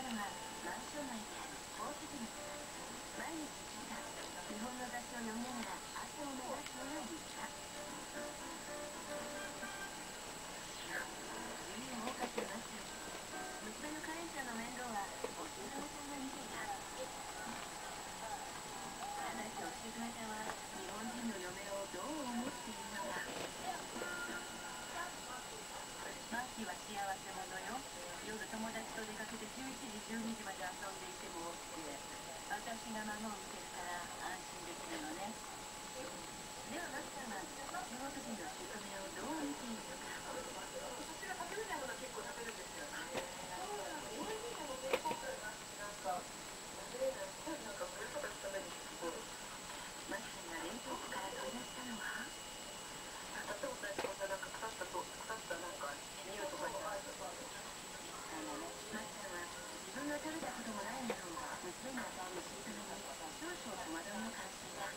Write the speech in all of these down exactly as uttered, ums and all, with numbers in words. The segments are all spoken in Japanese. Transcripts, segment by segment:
のはマンション内である宝石店。毎日来た日本の雑誌を読みながら汗を流すのが日課。自由を謳歌してます。娘のカレンちゃんの面倒はお姑さんが見ていた。ただしお姑さんは日本人の嫁をどう思っているのか。マーキーは幸せ者よ。夜友達と出かけてじゅういちじじゅうにじまで遊んでいても OK。 私が孫を見てるから安心できるのね。ではマスターは中国人の姑をどう見ているのか。そちら食べれないもの結構食べるんですよね。日本人の冷凍庫がなんか食べれないすごいなんかこれとか食べるんですけど、マスターが冷凍庫から取り出したのは例えばこんななんか腐ったと腐ったなんか匂いとかになる。マスターは自分が食べたこともないものを娘に与える姑に少々戸惑いを感じていた。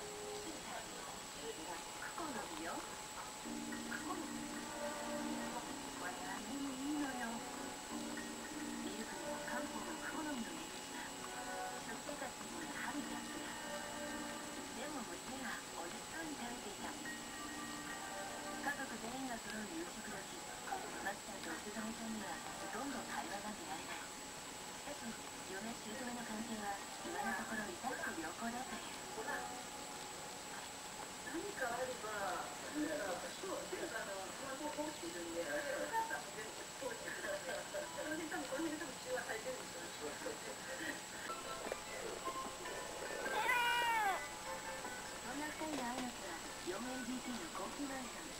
クコの実よ。クコの実。これは目にいいのよ。ミルクにも漢方のクコの実を入れてした。食生活にもやはり逆だ。でも娘は美味しそうに食べていた。家族全員が揃う夕食時、マスターとお姑さんにはほとんど会話が見られない。しかし嫁姑の関係は今のところ至って良好だという。何かあれば、なんかそう、で、あの、スマホを持っているんで、お母さんも全部通ってください。その辺多分この辺多分中和されてるんですよね。そんなふたりの会うのは フォーエルディーケー の高級マンション。